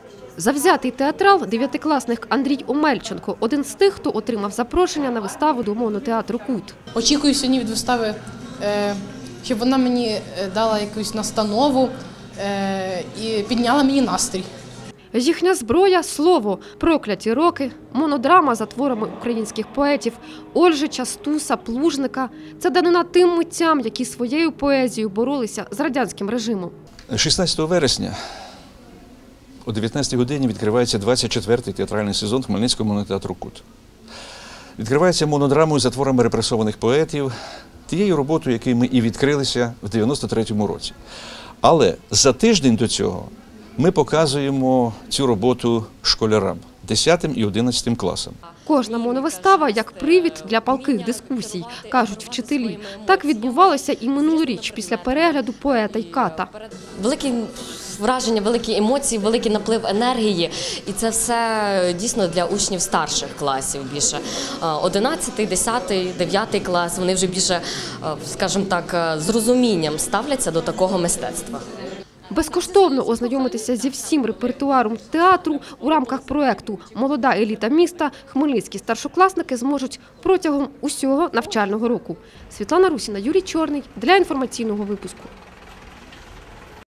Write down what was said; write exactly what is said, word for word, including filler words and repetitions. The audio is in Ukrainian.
Завзятий театрал, дев'ятикласник Андрій Омельченко – один з тих, хто отримав запрошення на виставу до монотеатру «Кут». Очікую сьогодні від вистави, щоб вона мені дала якусь настанову і підняла мені настрій. Їхня зброя – слово, прокляті роки, монодрама за творами українських поетів Ольжича, Стуса, Плужника – це данина тим митцям, які своєю поезією боролися з радянським режимом. шістнадцятого вересня о дев'ятнадцятій годині відкривається двадцять четвертий театральний сезон Хмельницького монотеатру «Кут». Відкривається монодрамою за творами репресованих поетів, тією роботою, якою ми і відкрилися в дев'яносто третьому році. Але за тиждень до цього ми показуємо цю роботу школярам – десятим і одинадцятим класам. Кожна моновистава – як привід для палких дискусій, кажуть вчителі. Так відбувалося і минулоріч після перегляду «Поета й ката». Великі враження, великі емоції, великий наплив енергії. І це все дійсно для учнів старших класів більше. одинадцятий, десятий, дев'ятий клас, вони вже більше, скажімо так, з розумінням ставляться до такого мистецтва. Безкоштовно ознайомитися зі всім репертуаром театру у рамках проєкту «Молода еліта міста» хмельницькі старшокласники зможуть протягом усього навчального року. Світлана Русіна, Юрій Чорний для інформаційного випуску.